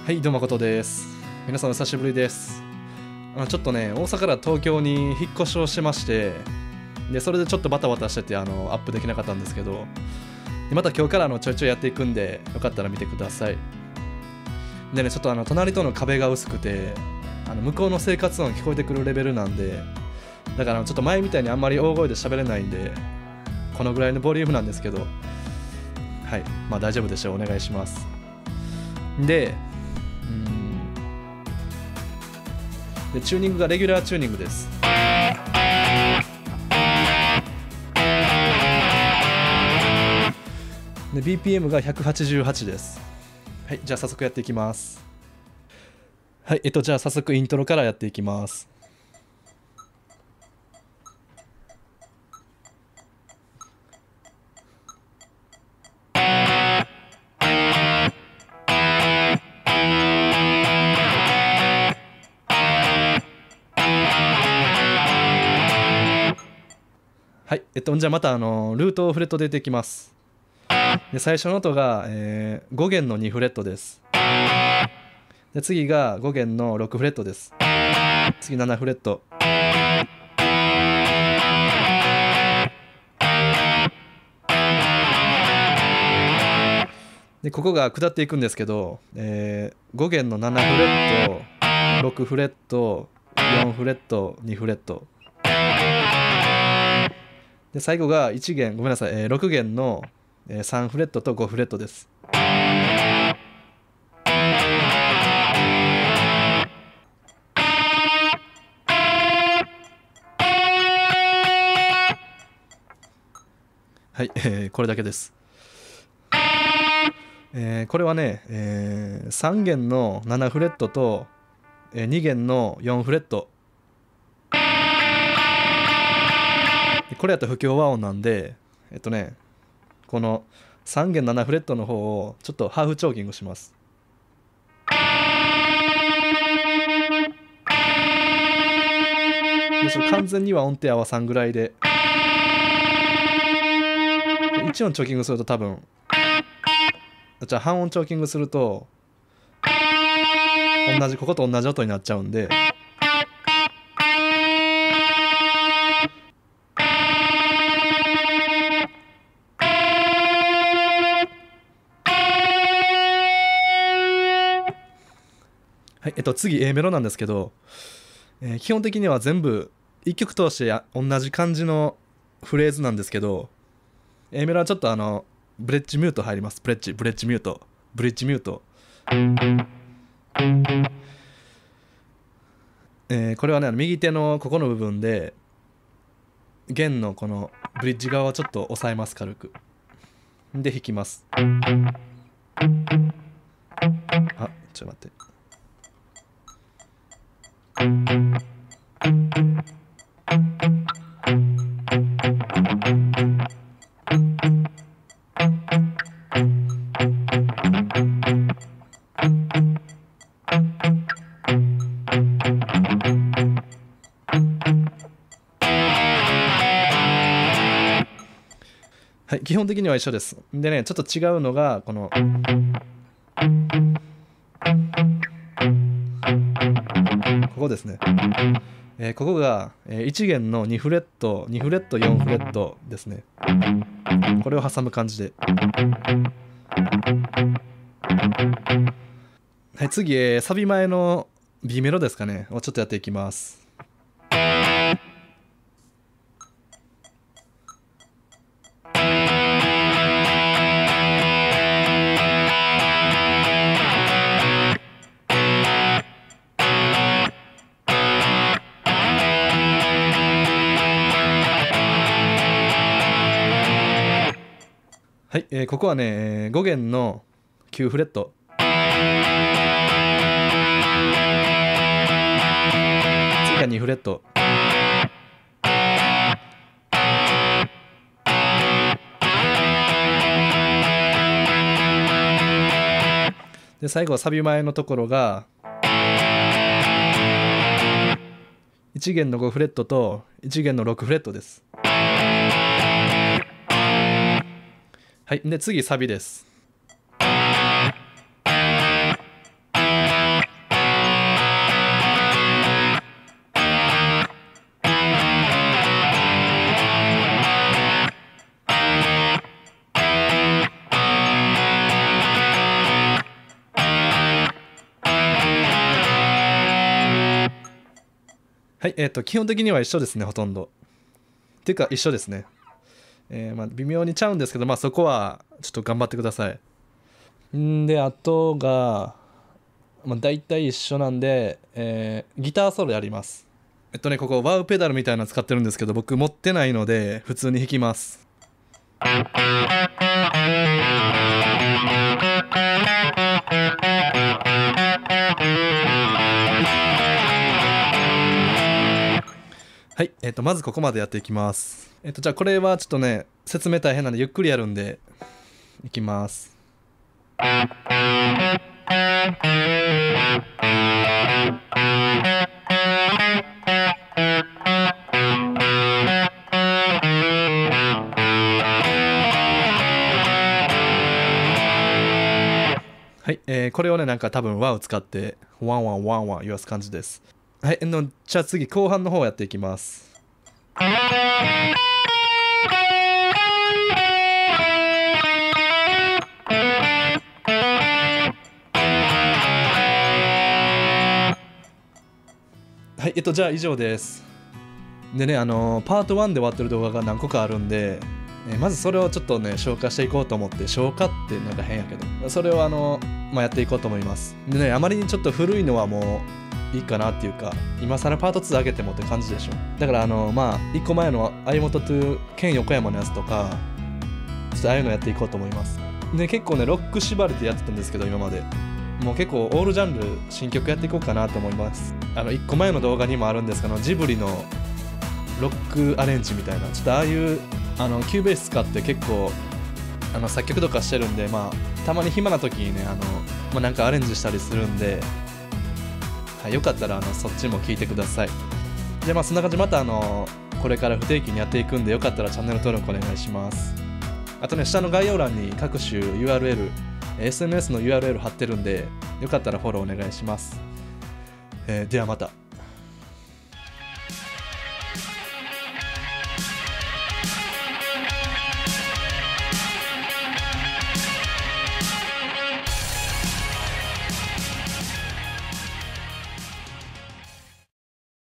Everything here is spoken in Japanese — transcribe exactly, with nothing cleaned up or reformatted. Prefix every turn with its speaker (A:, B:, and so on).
A: はい、どうもことです。皆さんお久しぶりです。あのちょっとね、大阪から東京に引っ越しをしてまして、でそれでちょっとバタバタしててあのアップできなかったんですけど、でまた今日からあのちょいちょいやっていくんで、よかったら見てください。でね、ちょっとあの隣との壁が薄くて、あの向こうの生活音聞こえてくるレベルなんで、だからちょっと前みたいにあんまり大声で喋れないんで、このぐらいのボリュームなんですけど、はい、まあ大丈夫でしょう。お願いします。で、うーんでチューニングがレギュラーチューニングです。で ビーピーエム がひゃくはちじゅうはちです。はい、じゃあ早速やっていきます。はい、えっとじゃあ早速イントロからやっていきます。はい、えっとじゃあまたあのルートをフレットで出ていきます。で最初の音が、えー、ご弦のにフレットです。で次がご弦のろくフレットです。次ななフレット。でここが下っていくんですけど、えー、ご弦のななフレット、ろくフレット、よんフレット、にフレット。で最後がいち弦、ごめんなさい、えー、ろく弦のさんフレットとごフレットです。はい、えー、これだけです。えー、これはね、えー、さん弦のななフレットと、えー、に弦のよんフレット。これやったら不協和音なんで、えっとね、このさん弦ななフレットの方をちょっとハーフチョーキングします。でそれ完全には音程合わさんぐらいで、いち音チョーキングすると多分、じゃあ半音チョーキングすると同じここと同じ音になっちゃうんで、はい、えっと次 A メロなんですけど、えー、基本的には全部いっきょく通して同じ感じのフレーズなんですけど、 A メロはちょっとあのブレッジミュート入ります。ブレッジブレッジミュートブレッジミュート、えー、これはね右手のここの部分で弦のこのブリッジ側をちょっと押さえます。軽くで弾きます。あ、ちょっと待って。はい、基本的には一緒です。でね、ちょっと違うのがこのここですね。えー、ここがいち弦のにフレット、にフレット、よんフレットですね。これを挟む感じで。はい、次、えー、サビ前の B メロですかねをちょっとやっていきます。はい、えー、ここはねご弦のきゅうフレット、次がにフレット、で最後はサビ前のところがいち弦のごフレットといち弦のろくフレットです。はい、で次サビです。ははい、えっ、と、基本的には一緒ですね、ほとんど。っていうか、一緒ですね。えーまあ、微妙にちゃうんですけど、まあ、そこはちょっと頑張ってください。んで、あとが、まあ、大体一緒なんで、えーギターソロやります。えっとね、ここ、ワウペダルみたいなの使ってるんですけど、僕持ってないので、普通に弾きます。はい、えっと、まずここまでやっていきます。えっと、じゃあこれはちょっとね、説明大変なんでゆっくりやるんで、いきます。はい、えーこれをね、なんか多分和を使って、ワンワンワンワン言わす感じです。はい、のじゃあ次、後半の方やっていきます。はい、えっと、じゃあ以上です。でね、あのーパートワンで終わってる動画が何個かあるんで、えーまずそれをちょっとね、消化していこうと思って、消化ってなんか変やけど、それをあのーまあ、やっていこうと思います。でね、あまりにちょっと古いのはもういいかなっていうか、今更パートツー上げてもって感じでしょ。だからあのーまあ、いっこまえの相本と県横山のやつとか、ちょっとああいうのやっていこうと思います。で、結構ね、ロック縛りでやってたんですけど、今まで。もう結構オールジャンル新曲やっていこうかなと思います。あのいっこまえの動画にもあるんですけど、ジブリのロックアレンジみたいな、ちょっとああいうあのキューベース使って結構あの作曲とかしてるんで、まあたまに暇な時にね、あの、まあ、なんかアレンジしたりするんで、はい、よかったらあのそっちも聞いてください。じゃあまあそんな感じ、またあのこれから不定期にやっていくんで、よかったらチャンネル登録お願いします。あとね、下の概要欄に各種 ユーアールエル、エスエヌエス の ユーアールエル 貼ってるんで、よかったらフォローお願いします。えーではまた。